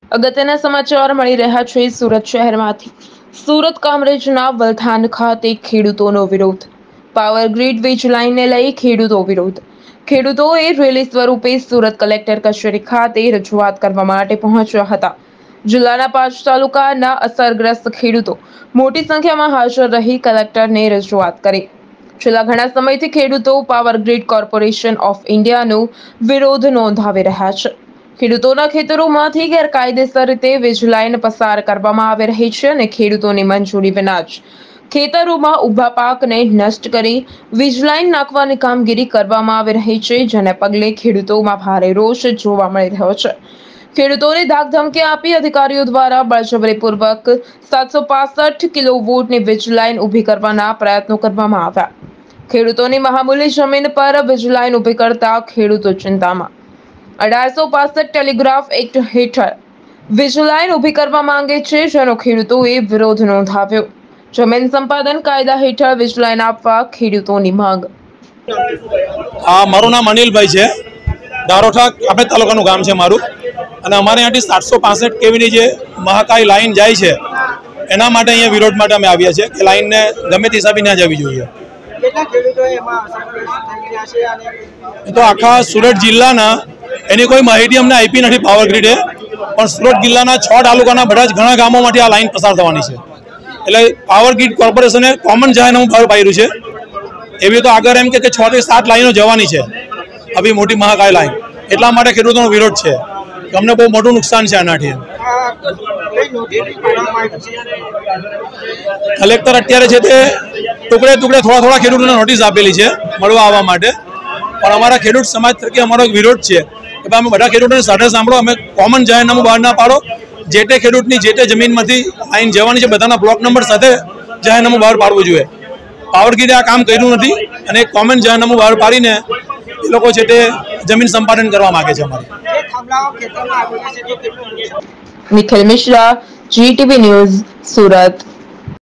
અગત્યના સમાચાર મળી રહ્યા છે સુરત શહેરમાંથી। સુરત કામરેજના વલથાન ખાતે ખેડૂતોનો વિરોધ। પાવર ગ્રીડ વીજ લાઇનને લઈ ખેડૂતો વિરોધ। ખેડૂતોએ રેલી સ્વરૂપે સુરત કલેક્ટર કચેરી ખાતે રજૂઆત કરવા માટે પહોંચ્યા હતા। જિલ્લાના 5 તાલુકાના અસરગ્રસ્ત ખેડૂતો મોટી સંખ્યામાં હાજર રહી કલેક્ટરને રજૂઆત કરી। છેલ્લા ઘણા સમયથી ખેડૂતો પાવર ગ્રીડ કોર્પોરેશન ઓફ ઇન્ડિયાનો વિરોધ નોંધાવી રહ્યા છે। ખેડૂતોના ખેતરોમાંથી ગેરકાયદેસર રીતે વીજ લાઇન પસાર કરવામાં આવી રહી છે અને ખેડૂતોની મંજૂરી વિના જ ખેતરોમાં ઊભા પાકને નષ્ટ કરી વીજ લાઇન નાખવાની કામગીરી કરવામાં આવી રહી છે, જેને પગલે ખેડૂતોમાં ભારે રોષ જોવા મળી રહ્યો છે। ખેડૂતોને ધાકધમકી આપી અધિકારીઓ દ્વારા બળજબરીપૂર્વક 765 કિલોવોલ્ટની વીજ લાઇન ઊભી કરવાના પ્રયત્નો કરવામાં આવ્યા। ખેડૂતોની મહામૂલી જમીન પર વીજ લાઇન ઊભી કરતા ખેડૂતો ચિંતામાં। 1865 ટેલિગ્રાફ એક્ટ હેઠળ વીજ લાઇન ઊભી કરવા માંગે છે, જેનો ખેડૂતોએ વિરોધ નોંધાવ્યો। જમીન સંપાદન કાયદા હેઠળ વીજ લાઇન આપવા ખેડૂતોની માંગ। મારું નામ અનિલભાઈ છે। દારોઠા આપણે તાલુકાનું ગામ છે મારું, અને અમારે અહીંયાથી 765 કેવીની જે મહાકાય લાઇન જાય છે એના માટે અહીંયા વિરોધ માટે અમે આવ્યા છીએ કે લાઇનને ગમે તે હિસાબે ના જવી જોઈએ। એ તો આખા સુરત જિલ્લાના એની કોઈ માહિતી અમને આપી નથી પાવર ગ્રીડે, પણ સુરત જિલ્લાના 6 તાલુકાના બધા જ ઘણા ગામોમાંથી આ લાઇન પસાર થવાની છે। એટલે પાવર ગ્રીડ કોર્પોરેશને કોમન જાહેરનામું બહાર પાડ્યું છે। એવી તો આગળ એમ કે 6 થી 7 લાઈનો જવાની છે આવી મોટી મહાકાય લાઇન, એટલા માટે ખેડૂતોનો વિરોધ છે કે અમને બહુ મોટું નુકસાન છે આનાથી। કલેક્ટર અત્યારે છે તે ટુકડે ટુકડે થોડા ખેડૂતોને નોટિસ આપેલી છે મળવા આવવા માટે, પણ અમારા ખેડૂત સમાજ તરીકે અમારો વિરોધ છે કે અમે બધા ખેડૂતોને સાથે સાંભળો, અમે કોમન જાહેરનામું બહાર ના પાડો। જે તે ખેડૂતની જે તે જમીનમાંથી લાઈન જવાની છે બધાના બ્લોક નંબર સાથે જાહેરનામું બહાર પાડવું જોઈએ। પાવર ગ્રીડે આ કામ કર્યું નથી અને કોમન જાહેરનામું બહાર પાડીને એ લોકો છે તે જમીન સંપાદન કરવા માંગે છે અમારી। Nikhil Mishra, GTV news, Surat.